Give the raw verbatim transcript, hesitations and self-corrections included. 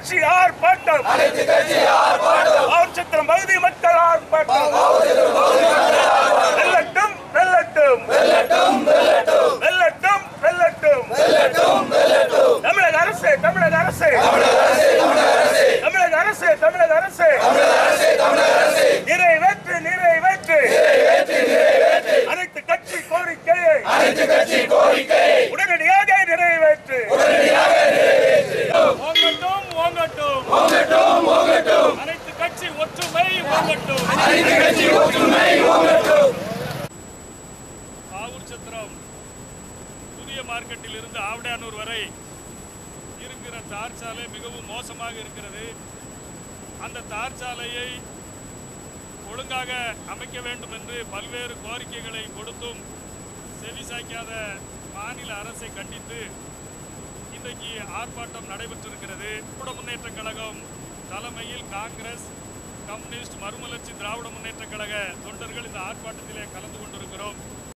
கட்சி ஆர்ப்பாட்டம், மாவுச்சத்திரம் பகுதி மக்கள் ஆர்ப்பாட்டம். வெல்லட்டும் வெல்லட்டும் வெல்லட்டும் வெல்லட்டும். தமிழக அரசு தமிழக அரசு தமிழக அரசு தமிழக அரசு நிறைவேற்று நிறைவேற்று அனைத்து கட்சி கோரிக்கையை உடனடியாக நிறைவேற்று. ஓங்கட்டும் ஓங்கட்டும் அனைத்து கட்சி ஒற்றுமை ஓங்கட்டும். மாவுச்சத்திரம் புதிய மார்க்கெட்டில் இருந்து ஆவடியானூர் வரை இருக்கிற தார் சாலை மிகவும் மோசமாக இருக்கிறது. அந்த தார் சாலையை ஒழுங்காக அமைக்க வேண்டும் என்று பல்வேறு கோரிக்கைகளை கொடுத்தும் செவிசாய்க்காத மாநில அரசை கண்டித்து இன்றைக்கு ஆர்ப்பாட்டம் நடைபெற்றிருக்கிறது. திராவிட முன்னேற்ற கழகம் தலைமையில் காங்கிரஸ், கம்யூனிஸ்ட், மறுமலர்ச்சி திராவிட முன்னேற்ற கழக தொண்டர்கள் இந்த ஆர்ப்பாட்டத்திலே கலந்து கொண்டிருக்கிறோம்.